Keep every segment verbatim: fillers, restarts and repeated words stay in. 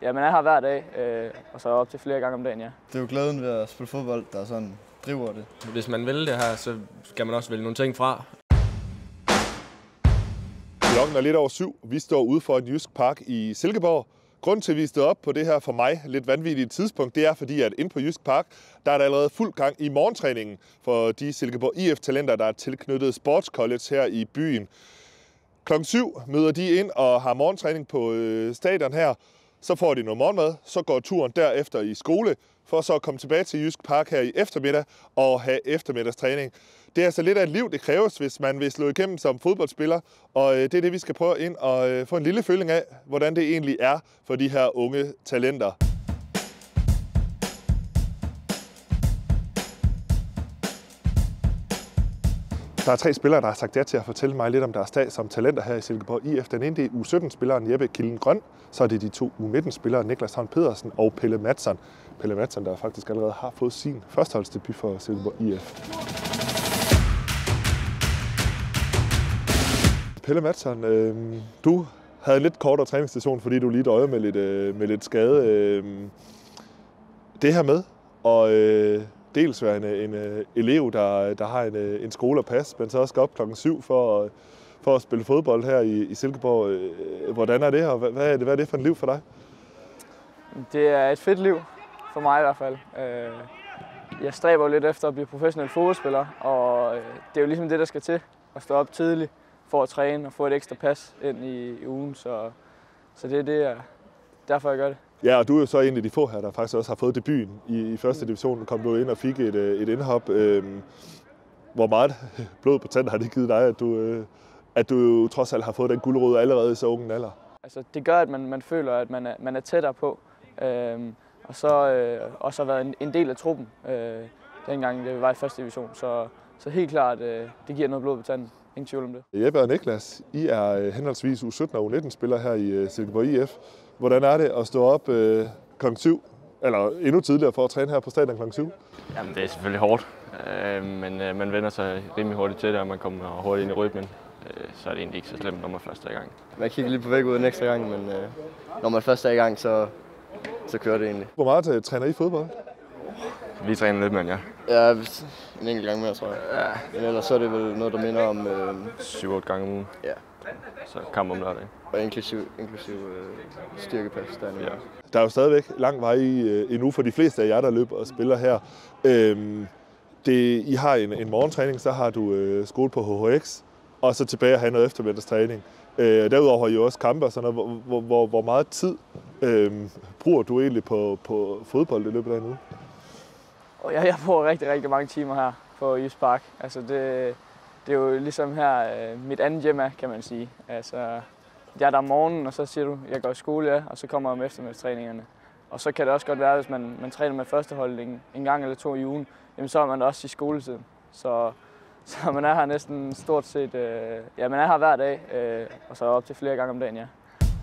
Ja, man er her hver dag, øh, og så op til flere gange om dagen, ja. Det er jo glæden ved at spille fodbold, der sådan driver det. Hvis man vil det her, så skal man også vælge nogle ting fra. Klokken er lidt over syv. Vi står ude for en Jysk Park i Silkeborg. Grunden til, at vi stod op på det her for mig lidt vanvittige tidspunkt, det er fordi, at inde på Jysk Park, der er der allerede fuld gang i morgentræningen for de Silkeborg I F-talenter, der er tilknyttet Sportscollege her i byen. Klokken syv møder de ind og har morgentræning på øh, stadion her. Så får de noget morgenmad, så går turen derefter i skole, for så at komme tilbage til Jysk Park her i eftermiddag og have eftermiddagstræning. Det er altså lidt af et liv, det kræves, hvis man vil slå igennem som fodboldspiller, og det er det, vi skal prøve ind og få en lille føling af, hvordan det egentlig er for de her unge talenter. Der er tre spillere, der har sagt ja til at fortælle mig lidt om deres dag som talenter her i Silkeborg I F. Den ene det er U sytten-spilleren Jeppe Kilden Grøn, så er det de to U nitten-spillere Niklas Havn Pedersen og Pelle Madsson. Pelle Madsson, der faktisk allerede har fået sin førsteholdsdebut for Silkeborg I F. Pelle Madsson, øh, du havde en lidt kortere træningsstation, fordi du lige døjede med lidt, øh, med lidt skade. Øh, det her med, og øh, dels være en, en elev, der, der har en, en skole at passe, men så også skal op klokken syv for, for at spille fodbold her i, i Silkeborg. Hvordan er det, og hvad er det, hvad er det for et liv for dig? Det er et fedt liv, for mig i hvert fald. Jeg stræber lidt efter at blive professionel fodboldspiller, og det er jo ligesom det, der skal til, at stå op tidligt for at træne og få et ekstra pas ind i, i ugen. Så, så det er det, derfor jeg gør det. Ja, og du er jo så en af de få her, der faktisk også har fået debuten i, i første division. Du kom du ind og fik et, et indhop. Øhm, hvor meget blod på tanden har det givet dig, at du, øh, at du trods alt har fået den gulerod allerede i så unge alder? Altså, det gør, at man, man føler, at man er, man er tættere på. Øhm, og så øh, også har været en, en del af truppen, øh, dengang det var i første division. Så, så helt klart, øh, det giver noget blod på tanden. Ingen tvivl om det. Jeppe og Niklas, I er henholdsvis U sytten og U nitten-spillere her i Silkeborg I F. Hvordan er det at stå op øh, klokken syv, eller endnu tidligere for at træne her på stadion klokken syv? Jamen, det er selvfølgelig hårdt, øh, men øh, man vender sig rimelig hurtigt til det, og man kommer hurtigt ind i rytmen. Øh, så er det egentlig ikke så slemt, når man først er i gang. Man kigger lige på væk ud en ekstra gang, men øh, når man først er i gang, så, så kører det egentlig. Hvor meget øh, træner I fodbold? Vi træner lidt, men ja. Ja, en enkelt gang mere, tror jeg. Ja. Men ellers så er det vel noget, der minder om... Øh... syv otte gange om ugen. Ja. Så kamp om lørdag. Og inklusiv, inklusiv øh, styrkepas dernede. Ja. Der er jo stadigvæk lang vej øh, endnu for de fleste af jer, der løber og spiller her. Øhm, det, I har en, en morgentræning, så har du øh, skole på H H X, og så tilbage at have noget eftermiddagstræning. Øh, derudover har I jo også kampe og sådan noget. Hvor, hvor, hvor meget tid øh, bruger du egentlig på, på fodbold i løbet af en uge? Jeg, jeg bruger rigtig, rigtig mange timer her på Jysk Park. Altså det, det er jo ligesom her mit andet hjem er, kan man sige. Altså, jeg er der om morgenen, og så siger du, jeg går i skole, ja, og så kommer jeg om eftermiddagstræningerne. Og så kan det også godt være, hvis man, man træner med førstehold en, en gang eller to i ugen, jamen så er man også i skoletiden. Så, så man er her næsten stort set, øh, ja, man er her hver dag, øh, og så op til flere gange om dagen, ja.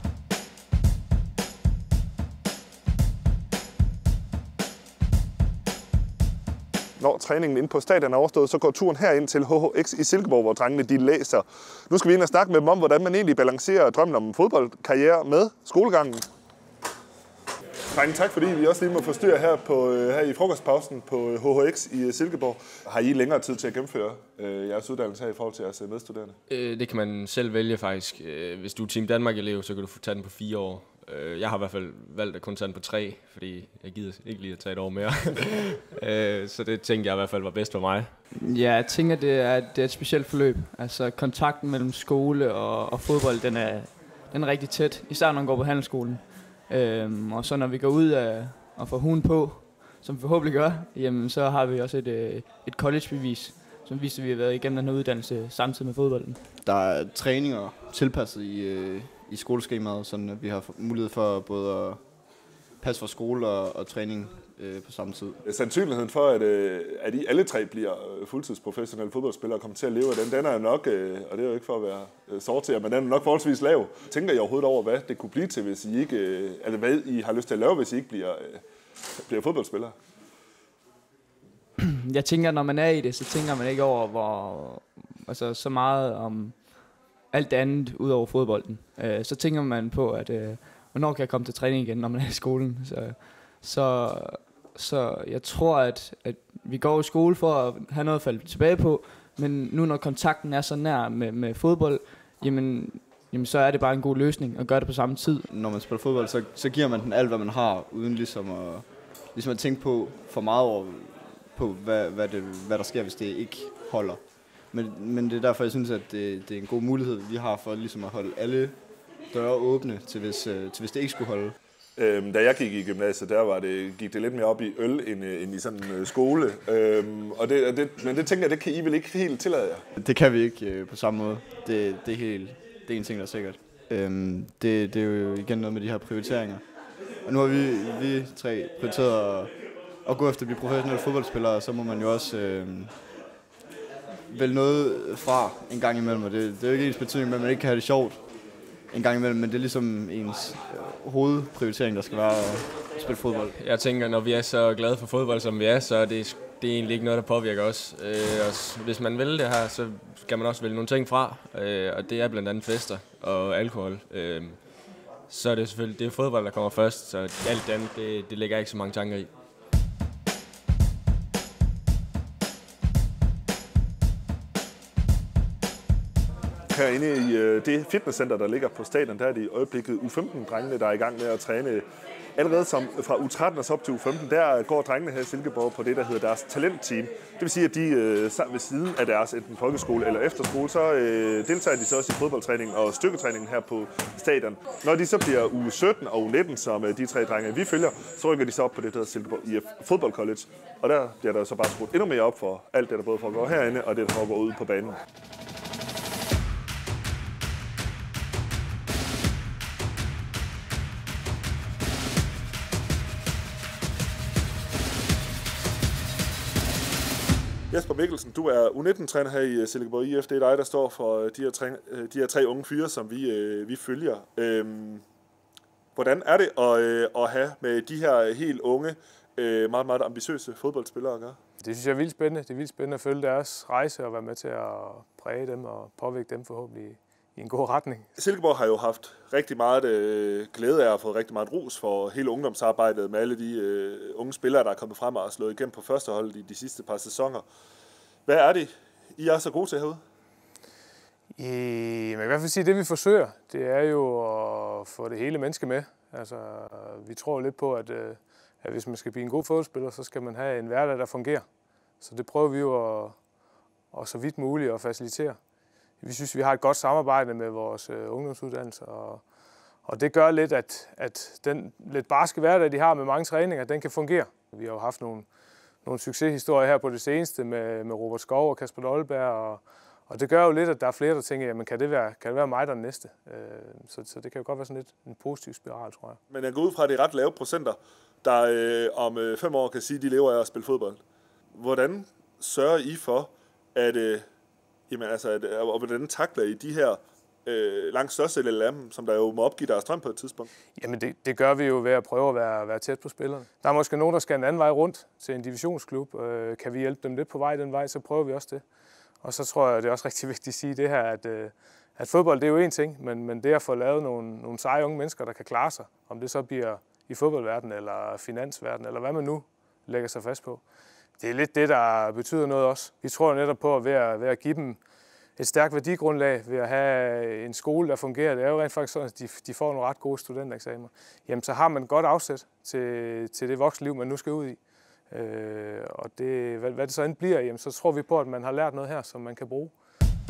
Når træningen inde på stadion er overstået, så går turen herind til H H X i Silkeborg, hvor drengene de læser. Nu skal vi ind og snakke med dem om, hvordan man egentlig balancerer drømmen om en fodboldkarriere med skolegangen. Drenge, tak fordi vi også lige må forstyrre her, på, her i frokostpausen på H H X i Silkeborg. Har I længere tid til at gennemføre øh, jeres uddannelse her i forhold til jeres medstuderende? Øh, det kan man selv vælge faktisk. Hvis du er Team Danmark-elev, så kan du få tage den på fire år. Jeg har i hvert fald valgt at kun tage den på tre, fordi jeg gider ikke lige at tage et år mere. Så det tænkte jeg i hvert fald var bedst for mig. Ja, jeg tænker, det er, det er et specielt forløb. Altså kontakten mellem skole og, og fodbold, den er, den er rigtig tæt. Især når man går på handelsskolen. Øhm, og så når vi går ud af, og får hugen på, som vi forhåbentlig gør, jamen, så har vi også et, et collegebevis, som viser, at vi har været igennem den her uddannelse samtidig med fodbolden. Der er træninger tilpasset i, i skoleskemaet, så vi har mulighed for både at passe for skole og, og træning øh, på samme tid. Sandsynligheden for, at, at I alle tre bliver fuldtidsprofessionelle fodboldspillere og kommer til at leve af den, den er jo nok, og det er jo ikke for at være sorter, men den er nok forholdsvis lav. Tænker I overhovedet over, hvad det kunne blive til, hvis I ikke, eller hvad I har lyst til at lave, hvis I ikke bliver, bliver fodboldspillere? Jeg tænker, når man er i det, så tænker man ikke over, hvor, altså, så meget om alt det andet ud over fodbolden. Så tænker man på, at hvornår kan jeg komme til træning igen, når man er i skolen. Så, så, så jeg tror, at, at vi går i skole for at have noget at falde tilbage på, men nu når kontakten er så nær med, med fodbold, jamen, jamen så er det bare en god løsning at gøre det på samme tid. Når man spiller fodbold, så, så giver man den alt, hvad man har, uden ligesom at, ligesom at tænke på for meget over på, hvad, hvad, det, hvad der sker, hvis det ikke holder. Men, men det er derfor, jeg synes, at det, det er en god mulighed, vi har for ligesom at holde alle døre åbne, til hvis, til hvis det ikke skulle holde. Øhm, da jeg gik i gymnasiet, der var det, gik det lidt mere op i øl end, end i sådan en uh, skole. Øhm, og det, det, men det tænker jeg, det kan I vel ikke helt tillade jer? Det kan vi ikke øh, på samme måde. Det, det, er helt, det er en ting, der er sikkert. Øhm, det, det er jo igen noget med de her prioriteringer. Og nu har vi, vi tre prioriteret at, at gå efter at blive professionelle fodboldspillere, så må man jo også øh, vælge noget fra en gang imellem. Og det, det er jo ikke ens betydning, at man ikke kan have det sjovt en gang imellem, men det er ligesom ens øh, hovedprioritering, der skal være at spille fodbold. Jeg tænker, når vi er så glade for fodbold, som vi er, så er det, det er egentlig ikke noget, der påvirker os. Øh, og hvis man vil det her, så skal man også vælge nogle ting fra, øh, og det er blandt andet fester og alkohol. Øh, så er det selvfølgelig det er fodbold, der kommer først, så alt det andet, det, det lægger ikke så mange tanker i. Herinde i øh, det fitnesscenter, der ligger på stadion, der er det i øjeblikket U femten-drengene, der er i gang med at træne. Allerede som fra U tretten og så op til U femten, der går drengene her i Silkeborg på det, der hedder deres talentteam. Det vil sige, at de øh, sammen ved siden af deres enten folkeskole eller efterskole, så øh, deltager de så også i fodboldtræningen og styrketræningen her på stadion. Når de så bliver U sytten og U nitten, som øh, de tre drenge vi følger, så rykker de så op på det, der hedder Silkeborg I F Fodbold College. Og der bliver der så bare skruet endnu mere op for alt det, der både foregår herinde og det, der foregår ude på banen. Jesper Mikkelsen, du er U nitten-træner her i Silkeborg I F. Det er dig, der står for de her tre, de her tre unge fyre, som vi, vi følger. Øhm, hvordan er det at, at have med de her helt unge, meget, meget ambitiøse fodboldspillere at gøre? Det synes jeg er vildt spændende. Det er vildt spændende at følge deres rejse og være med til at præge dem og påvirke dem forhåbentlig i en god retning. Silkeborg har jo haft rigtig meget øh, glæde af at få rigtig meget ros for hele ungdomsarbejdet med alle de øh, unge spillere, der er kommet frem og har slået igennem på førsteholdet i de sidste par sæsoner. Hvad er det, I er så gode til herude? I, man kan i hvert fald sige, at det vi forsøger, det er jo at få det hele menneske med. Altså, vi tror lidt på, at, at hvis man skal blive en god fodboldspiller, så skal man have en hverdag, der fungerer. Så det prøver vi jo at, at så vidt muligt at facilitere. Vi synes, vi har et godt samarbejde med vores øh, ungdomsuddannelser, og, og det gør lidt, at, at den lidt barske hverdag, de har med mange træninger, den kan fungere. Vi har jo haft nogle, nogle succeshistorier her på det seneste med, med Robert Skov og Kasper Dolberg, og, og det gør jo lidt, at der er flere, der tænker, jamen kan det være, kan det være mig, der er den næste? Øh, så, så det kan jo godt være sådan lidt en positiv spiral, tror jeg. Men jeg går ud fra, at det er ret lave procenter, der øh, om øh, fem år kan sige, at de lever af at spille fodbold. Hvordan sørger I for, at... Øh, Jamen altså, og hvordan takler I de her øh, langt størstedel af dem, som der jo må opgive deres drøm på et tidspunkt? Jamen det, det gør vi jo ved at prøve at være, være tæt på spillerne. Der er måske nogen, der skal en anden vej rundt til en divisionsklub. Øh, kan vi hjælpe dem lidt på vej den vej, så prøver vi også det. Og så tror jeg, det er også rigtig vigtigt at sige det her, at, øh, at fodbold det er jo en ting, men, men det at få lavet nogle, nogle seje unge mennesker, der kan klare sig, om det så bliver i fodboldverdenen eller finansverdenen, eller hvad man nu lægger sig fast på. Det er lidt det, der betyder noget også. Vi tror netop på, at ved at, ved at give dem et stærkt værdigrundlag, ved at have en skole, der fungerer, det er jo rent faktisk sådan, at de, de får nogle ret gode studentereksamener. Jamen, så har man et godt afsæt til, til det voksenliv, man nu skal ud i. Øh, og det, hvad, hvad det så end bliver, jamen, så tror vi på, at man har lært noget her, som man kan bruge.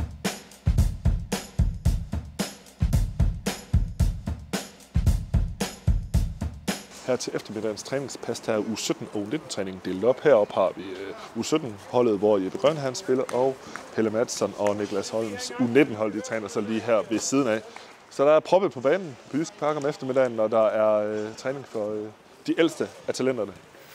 Her til eftermiddagens træningspas, der er U sytten og U nitten-træningen delt op. Heroppe har vi U sytten-holdet, hvor Jeppe Grøn han spiller, og Pelle Madsen og Niklas Holms U nitten-hold, de træner så lige her ved siden af. Så der er proppet på banen på Jysk Park om eftermiddagen, når der er øh, træning for øh, de ældste af talenterne.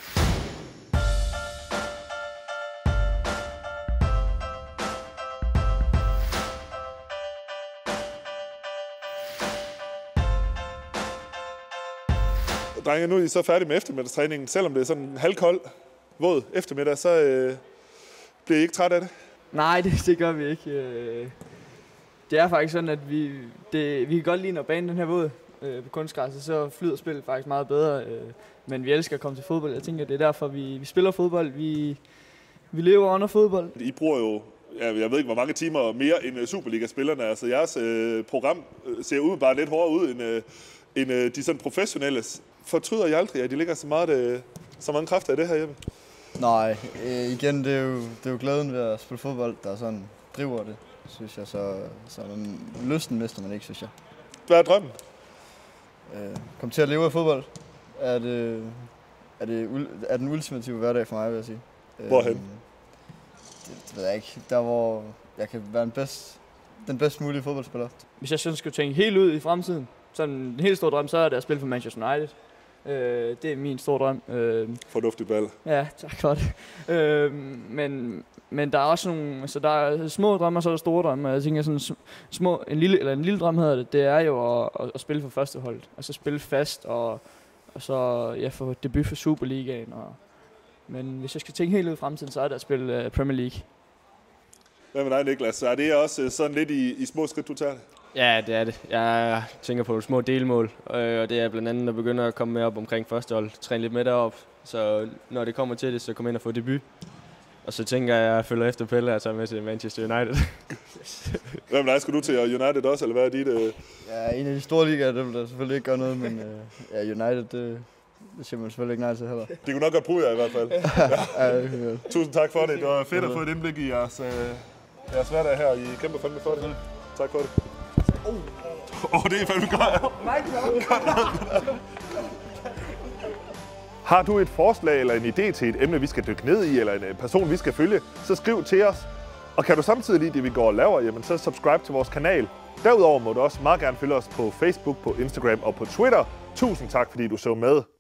Drenge, nu er I så færdige med eftermiddagstræningen. Selvom det er sådan en halvkold, våd eftermiddag, så øh, bliver I ikke træt af det? Nej, det, det gør vi ikke. Det er faktisk sådan, at vi, det, vi kan godt lide, når banen den her våd. øh, på kunstgræsset, så flyder spillet faktisk meget bedre. Øh, men vi elsker at komme til fodbold. Jeg tænker, det er derfor, vi, vi spiller fodbold. Vi, vi lever under fodbold. I bruger jo, jeg ved ikke, hvor mange timer mere end Superliga-spillerne. Altså jeres øh, program ser umiddelbart lidt hårdere ud end, øh, end øh, de sådan professionelle. Fortryder I aldrig, at de ligger så, meget, øh, så mange kræfter i det her hjemme? Nej, øh, igen, det er, jo, det er jo glæden ved at spille fodbold, der sådan driver det, synes jeg. Så, så man, lysten mister man ikke, synes jeg. Hvad er drømmen? Øh, kom til at leve af fodbold er, det, er, det, er den ultimative hverdag for mig, vil jeg sige. Hvorhen? Øh, det, det ved jeg ikke. Der, hvor jeg kan være den bedst, den bedst mulige fodboldspiller. Hvis jeg sådan skulle tænke helt ud i fremtiden, sådan en helt stor drøm, så er det at spille for Manchester United. Øh, det er min store drøm. Øh, Fornuftig ball. Ja, tak for det. Øh, men, men der er også nogle, altså der er små drømme, og så er der store drømme. Jeg tænker sådan små, en lille, eller en lille drøm hedder det, det er jo at, at, at spille for førsteholdet. Altså spille fast, og, og så ja, få debut for Superligaen. Og, men hvis jeg skal tænke helt ud i fremtiden, så er det at spille uh, Premier League. Hvad med dig, Niklas? Er det også sådan lidt i, i små skridt, du tager det? Ja, det er det. Jeg tænker på små delmål, og det er blandt andet at begynde at komme med op omkring førstehold, træne lidt med derop. Så når det kommer til det, så kommer ind og få debut. Og så tænker jeg, at jeg følger efter Pelle, og tager med til Manchester United. Hvad med dig? Skal du til United også, eller hvad er dit? Øh... Ja, en af de store ligaer, det vil der selvfølgelig ikke gøre noget, men øh, ja, United, det, det siger man selvfølgelig ikke nej til heller. Det kunne nok godt bruge jer i hvert fald. Ja. Ja, det Tusind tak for det. Det var fedt at få et indblik i jeres, øh, jeres hverdag her. I kæmper fandme for det. Tak for det. Åh, oh. oh, det er fandme godt. Har du et forslag eller en idé til et emne, vi skal dykke ned i, eller en person, vi skal følge, så skriv til os. Og kan du samtidig lide det, vi går og laver, jamen så subscribe til vores kanal. Derudover må du også meget gerne følge os på Facebook, på Instagram og på Twitter. Tusind tak, fordi du så med.